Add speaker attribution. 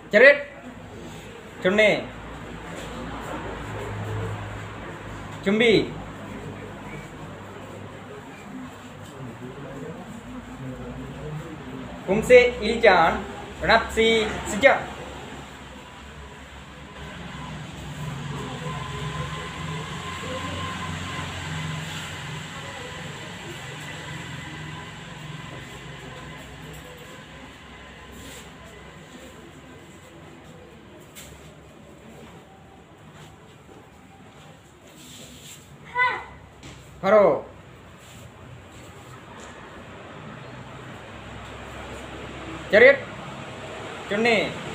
Speaker 1: Cerit. Cunni. Cumbi. Kumse Iljan. Rapsi sejak. Haro. Cerit. Cunni.